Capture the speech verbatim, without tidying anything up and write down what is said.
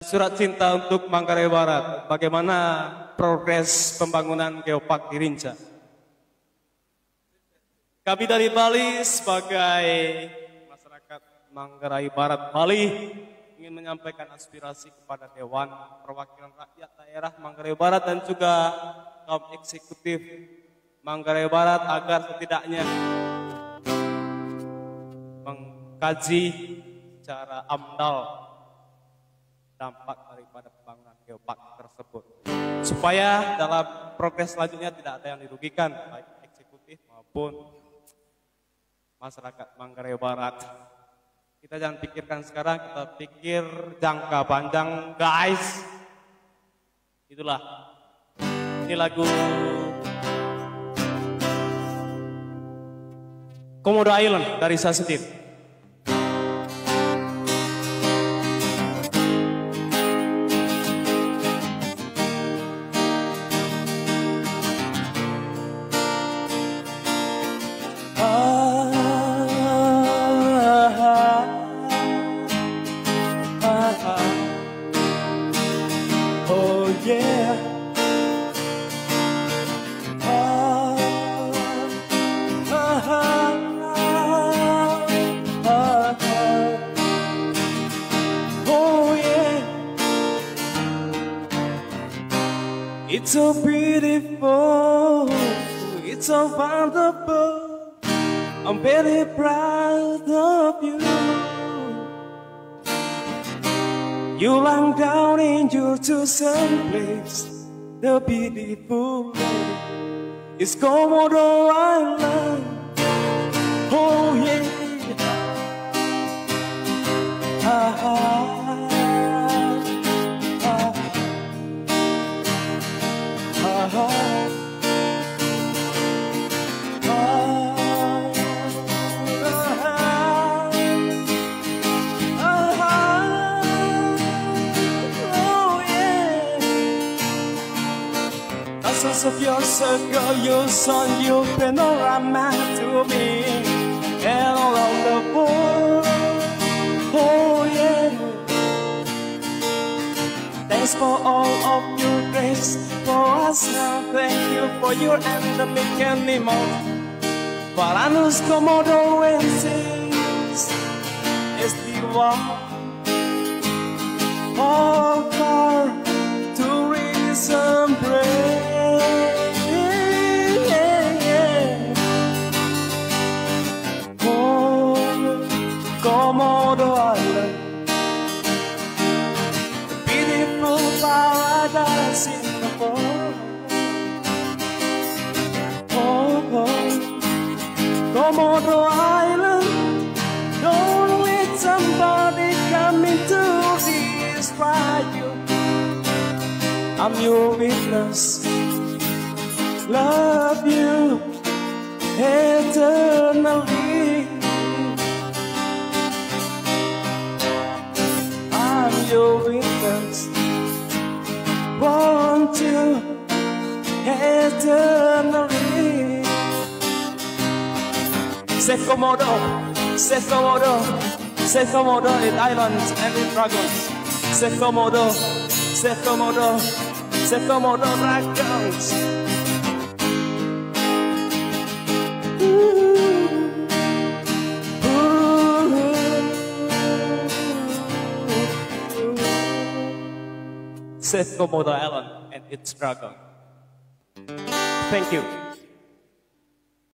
Surat cinta untuk Manggarai Barat. Bagaimana progres pembangunan geopark di Rinca? Kami dari Bali sebagai masyarakat Manggarai Barat Bali ingin menyampaikan aspirasi kepada Dewan Perwakilan Rakyat Daerah Manggarai Barat dan juga kaum eksekutif Manggarai Barat agar setidaknya mengkaji secara amdal dampak daripada pembangunan geopark tersebut, supaya dalam progres selanjutnya tidak ada yang dirugikan baik eksekutif maupun masyarakat Manggarai Barat. Kita jangan pikirkan sekarang, kita pikir jangka panjang, guys. Itulah, ini lagu Komodo Island dari saya sendiri. Oh yeah. Ah, ah, ah, ah, ah. Oh yeah. It's so beautiful. It's so wonderful. I'm very proud of you. You lying down in your chosen place, the beautiful lady is Komodo Island. Oh yeah. Ah, ah, ah, ah, ah. Of your circle, your sun, your panorama to me, and all of the world. Oh yeah. Thanks for all of your grace for us now. Thank you for your endemic animal. Varanus Komodoensis is the one. All for tourism break. Komodo Island, the beautiful paradise in the world. Oh, oh, Komodo Island, don't let somebody come into destroy you. I'm your witness, love you eternally. Your witness, want you eternally. Say Komodo, say Komodo, say Komodo in islands and in dragons. Say Komodo, say Komodo, say Komodo dragons. Save Komodo Island and its dragon. Thank you.